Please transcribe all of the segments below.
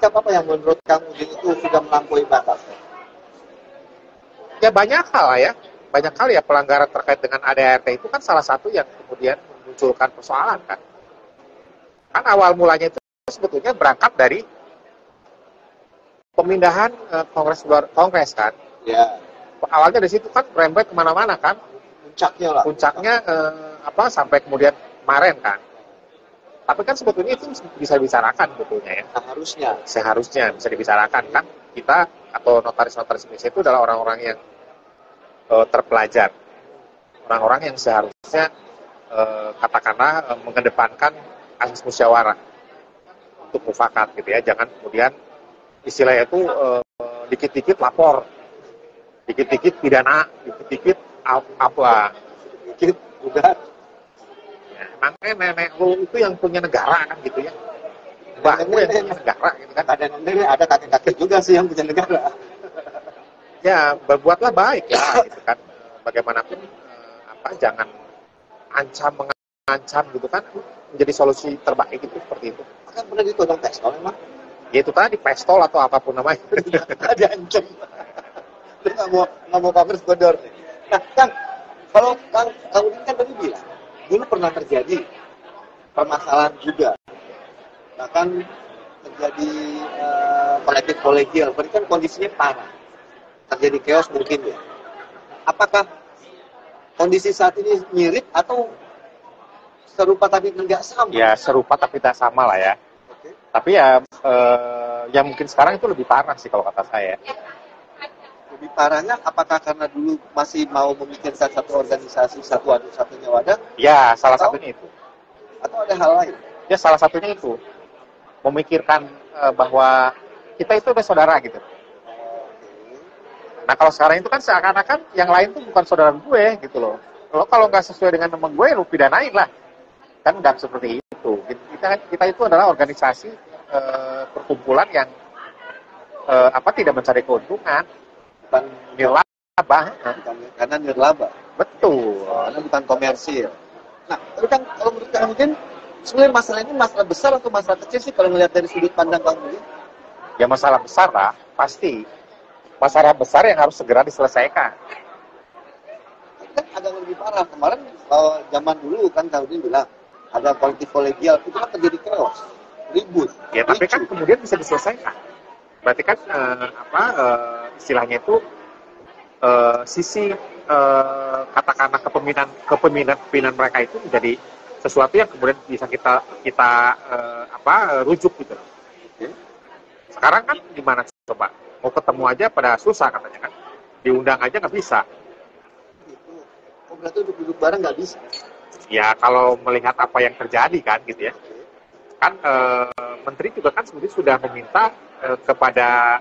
sikap apa yang menurut Kang Udin itu sudah melampaui batas? Ya banyak hal ya. Banyak hal ya pelanggaran terkait dengan ADART itu kan salah satu yang kemudian memunculkan persoalan kan. Kan awal mulanya itu sebetulnya berangkat dari pemindahan kongres kan. Ya. Awalnya dari situ kan rembet kemana-mana kan. Puncaknya lah. Puncaknya sampai kemudian kemarin kan. Tapi kan sebetulnya itu bisa dibicarakan sebetulnya ya. Seharusnya bisa dibicarakan kan. Kita atau notaris-notaris Indonesia itu adalah orang-orang yang terpelajar. Orang-orang yang seharusnya katakanlah mengedepankan asas musyawarah untuk mufakat gitu ya. Jangan kemudian istilahnya itu dikit-dikit lapor, dikit-dikit pidana, dikit-dikit apa, dikit juga. Ya, emangnya nenek lu itu yang punya negara kan gitu ya. Mbak lu yang punya negara gitu kan. Ada kakek-kakek juga sih yang punya negara. Ya berbuatlah baik ya gitu kan. Bagaimanapun jangan mengancam gitu kan menjadi solusi terbaik itu seperti itu. Kan pernah ditodong pistol emang? Ya itu tadi pistol atau apapun namanya. Ada ancam. Lu nggak mau cover bodor. Nah Kang, kalau Kang Udin kan tadi bilang dulu pernah terjadi permasalahan juga. Bahkan terjadi kolektif kolegial. Berarti kan kondisinya parah. Terjadi chaos mungkin ya. Apakah kondisi saat ini mirip atau serupa tapi nggak sama? Ya serupa tapi tidak sama lah ya. Okay. Tapi ya yang mungkin sekarang itu lebih parah sih kalau kata saya. Lebih parahnya apakah karena dulu masih mau memikirkan satu organisasi, satu-satunya wadah? Ya salah satunya itu. Atau ada hal lain? Ya salah satunya itu. Memikirkan bahwa kita itu udah saudara gitu. Nah kalau sekarang itu kan seakan-akan yang lain tuh bukan saudara gue gitu loh. Lo kalau nggak sesuai dengan nama gue, lo pidanain lah. Kan nggak seperti itu. Kita itu adalah organisasi perkumpulan yang tidak mencari keuntungan, bukan nirlaba. Karena nirlaba. Betul. Karena bukan komersil. Nah, tapi kan kalau menurut Kang Udin, sebenarnya masalah ini masalah besar atau masalah kecil sih kalau melihat dari sudut pandang Kang Udin? Ya masalah besar lah, pasti. Masalah besar yang harus segera diselesaikan. Kan agak lebih parah. Kemarin kalau zaman dulu kan Kang Udin bilang ada kolektif kolegial, itu kan terjadi chaos, ribut. Ya tapi kan kemudian bisa diselesaikan. Berarti kan istilahnya itu sisi katakanlah kepemimpinan mereka itu menjadi sesuatu yang kemudian bisa kita rujuk gitu. Sekarang kan gimana coba? Mau ketemu aja pada susah katanya kan. Diundang aja nggak bisa. Oh berarti duduk bareng nggak bisa? Ya kalau melihat apa yang terjadi kan gitu ya. Kan menteri juga kan sebetulnya sudah meminta kepada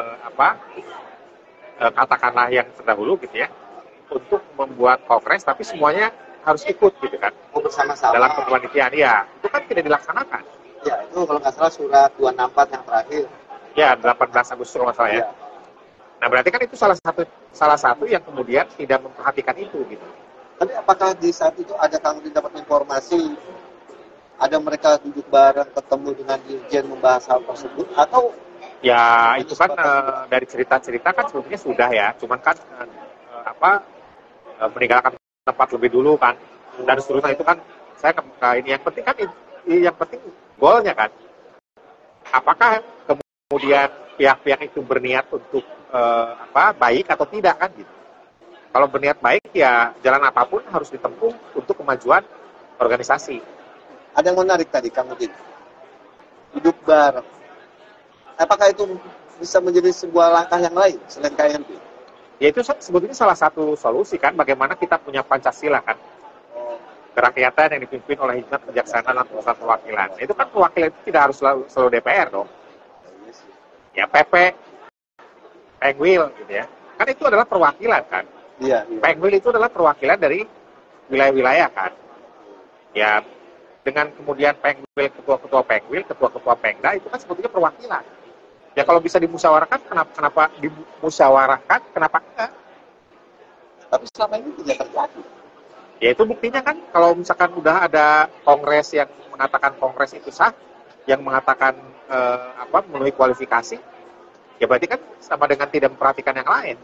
katakanlah yang terdahulu gitu ya. Untuk membuat kongres tapi semuanya harus ikut gitu kan. Bersama-sama. Dalam kepanitiaan ya. Itu kan tidak dilaksanakan. Ya itu kalau nggak salah surat 264 yang terakhir. Ya, 18 Agustus kalau nggak salah ya. Nah, berarti kan itu salah satu yang kemudian tidak memperhatikan itu gitu. Tapi apakah di saat itu ada Kang Udin dapat informasi ada mereka duduk bareng ketemu dengan dirjen membahas hal tersebut atau ya itu kan dari cerita-cerita kan sebetulnya sudah ya, cuman kan meninggalkan tempat lebih dulu kan dan seterusnya itu kan saya ini yang penting kan yang penting golnya kan. Apakah kemudian pihak-pihak itu berniat untuk baik atau tidak kan gitu. Kalau berniat baik ya jalan apapun harus ditempuh untuk kemajuan organisasi. Ada yang menarik tadi Kang Udin. Hidup bareng. Apakah itu bisa menjadi sebuah langkah yang lain selain KMP? Ya itu sebetulnya salah satu solusi kan bagaimana kita punya Pancasila kan. Kerakyatan yang dipimpin oleh hikmat kebijaksanaan dan pusat perwakilan. Itu kan perwakilan itu tidak harus selalu DPR dong. Ya PP, Pengwil gitu ya. Kan itu adalah perwakilan kan. Iya. Pengwil itu adalah perwakilan dari wilayah-wilayah kan. Ya dengan kemudian Pengwil, ketua-ketua Pengwil, ketua-ketua Pengda itu kan sebetulnya perwakilan. Ya kalau bisa dimusyawarahkan, kenapa dimusyawarahkan, kenapa enggak? Tapi selama ini tidak terjadi. Ya itu buktinya kan kalau misalkan udah ada kongres yang mengatakan kongres itu sah, yang mengatakan memenuhi kualifikasi, ya berarti kan sama dengan tidak memperhatikan yang lain.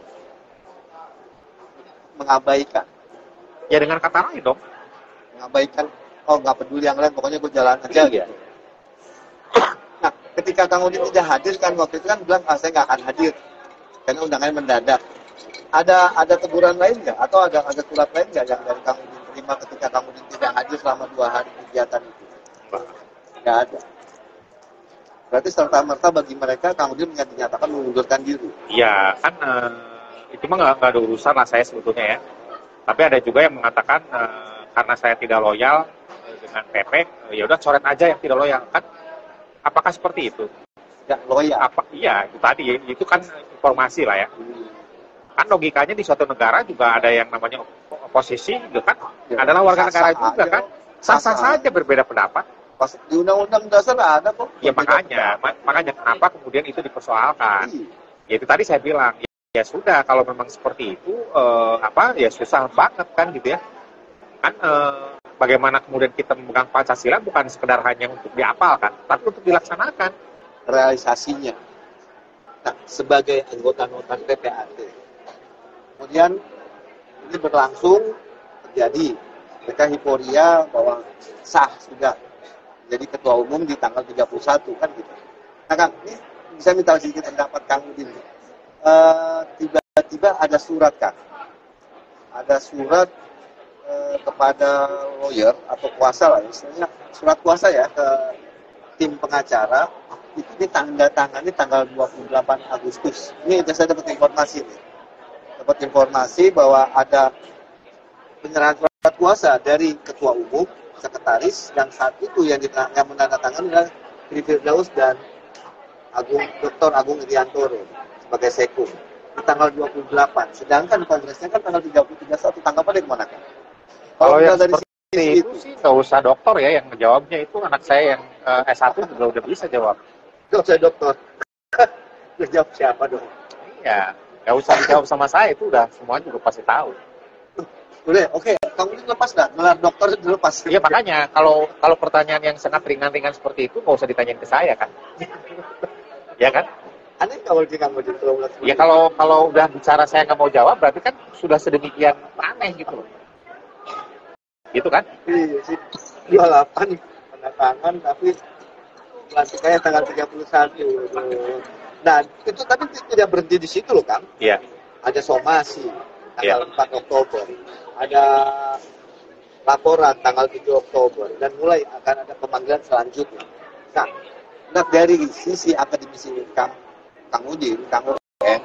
Mengabaikan. Ya dengan kata lain dong. Mengabaikan, oh nggak peduli yang lain, pokoknya gue jalan aja gitu. Nah, ketika Kang Udin tidak hadir kan, waktu itu kan bilang, saya nggak akan hadir, karena undangannya mendadak. Ada teguran lain nggak? Atau ada surat lain nggak yang dari Kang Udin terima ketika Kang Udin tidak hadir selama 2 hari kegiatan itu? Nggak ada. Berarti serta-merta bagi mereka Kang Udin dinyatakan mengundurkan diri. Iya, kan itu mah nggak ada urusan lah saya sebetulnya ya. Tapi ada juga yang mengatakan karena saya tidak loyal dengan PP, ya udah coret aja yang tidak loyal kan? Apakah seperti itu? Ya, loyal. Iya, itu tadi, itu kan informasi lah ya. Kan logikanya di suatu negara juga ada yang namanya oposisi, gitu kan? Ya, adalah warga negara juga kan? Sah-sah saja berbeda pendapat. Pas di Undang-Undang Dasar ada kok. Ya makanya kenapa kemudian itu dipersoalkan? Ya itu tadi saya bilang, ya sudah kalau memang seperti itu, ya susah banget kan gitu ya. Kan bagaimana kemudian kita memegang Pancasila bukan sekedar hanya untuk dihafalkan, tapi untuk dilaksanakan. Realisasinya. Nah, sebagai anggota notar PPAT, kemudian ini berlangsung, terjadi, mereka hiporia bahwa sah sudah jadi ketua umum di tanggal 31 kan gitu. Nah Kang, ini bisa minta sedikit pendapat Kang Udin. Tiba-tiba ada surat Kang, ada surat kepada lawyer atau kuasa lah, istilahnya surat kuasa ya ke tim pengacara, itu ditandatangani tanggal 28 Agustus. Ini saya dapat informasi nih. Dapat informasi bahwa ada penyerahan surat kuasa dari ketua umum, sekretaris, dan saat itu yang menandatangani adalah Tri Firdaus dan Dr. Agung Iriantoro sebagai sekum di tanggal 28. Sedangkan kongresnya kan tanggal 30-31. Tanggapannya kemana kan? Kalau yang dari seperti itu sih nggak usah dokter ya yang menjawabnya, itu anak saya yang S1 juga udah bisa jawab. Nggak usah dokter. Jawab siapa dong? Iya, nggak usah dijawab sama saya, itu udah semuanya juga pasti tahu. Boleh, oke. Kamu ini lepas nggak? Gelar dokter itu lepas. Iya makanya, kalau pertanyaan yang sangat ringan-ringan seperti itu nggak usah ditanyain ke saya kan? Ya kan? Aneh kalau dia nggak mau jawab. Ya kalau udah bicara saya nggak mau jawab, berarti kan sudah sedemikian aneh gitu loh. Gitu kan? Iya sih. 28 pendatangan tapi pelantikannya tanggal 31. Nah, itu tapi tidak berhenti di situ loh, Kang. Iya. Ada somasi tanggal 4 Oktober. Ada laporan tanggal 7 Oktober dan mulai akan ada pemanggilan selanjutnya. Nah, dari sisi akademisi Kang Udin, Kang Udin,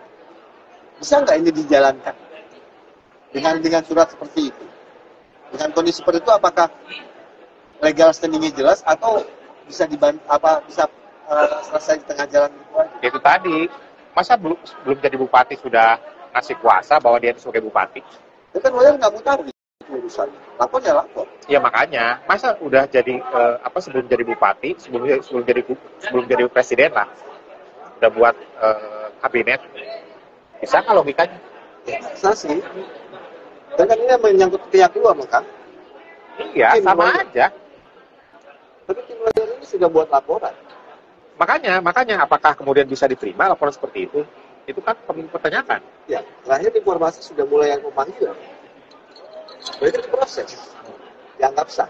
bisa nggak ini dijalankan dengan surat seperti itu? Dengan kondisi seperti itu, apakah legal standingnya jelas atau bisa selesai di tengah jalan gitu aja? Itu tadi, masa belum jadi bupati sudah ngasih kuasa bahwa dia sebagai bupati? Itu kan lawyer nggak mau tahu urusan. Lapor ya lapor. Ya makanya, masa udah jadi sebelum jadi bupati, sebelum jadi presiden lah, udah buat kabinet, bisa nggak logikanya? Ya, bisa sih. Dan kan ini menyangkut keyakinan kan? Iya, sama aja. Tapi tim lawyer ini sudah buat laporan. Makanya apakah kemudian bisa diterima laporan seperti itu? Itu kan perlu dipertanyakan. Ya, terakhir informasi sudah mulai yang memanggil. Berarti diproses. Dianggap sah.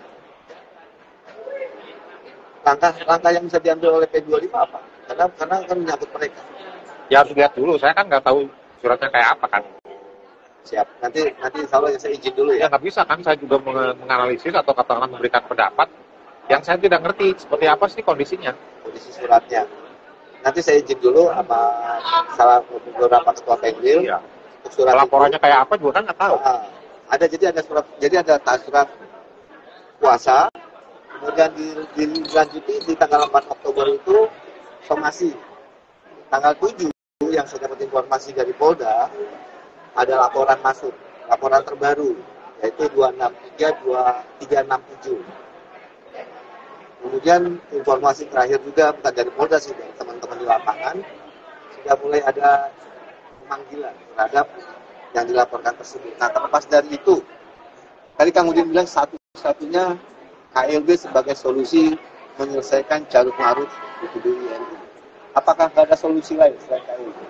Langkah yang bisa diambil oleh P25 apa? Karena kan menyangkut mereka. Ya harus lihat dulu, saya kan nggak tahu suratnya kayak apa kan. Siap, nanti insya Allah saya izin dulu ya. Ya nggak bisa kan, saya juga menganalisis atau katakanlah memberikan pendapat yang saya tidak ngerti seperti apa sih kondisinya. Kondisi suratnya. Nanti saya izin dulu sama salah beberapa ketua penggil. Iya. Untuk surat laporannya kayak apa juga kan nggak tahu. Ada surat kuasa, kemudian dilanjuti di tanggal 4 Oktober itu somasi. Tanggal 7 yang saya dapat informasi dari Polda, ada laporan masuk, laporan terbaru, yaitu 263-2367. Kemudian informasi terakhir juga, bukan dari Polda sih, dari teman-teman di lapangan, sudah mulai ada pemanggilan terhadap yang dilaporkan tersebut. Nah, terlepas dari itu, tadi Kang Udin bilang satu-satunya KLB sebagai solusi menyelesaikan carut marut di tubuh INI? Apakah nggak ada solusi lain selain KUI?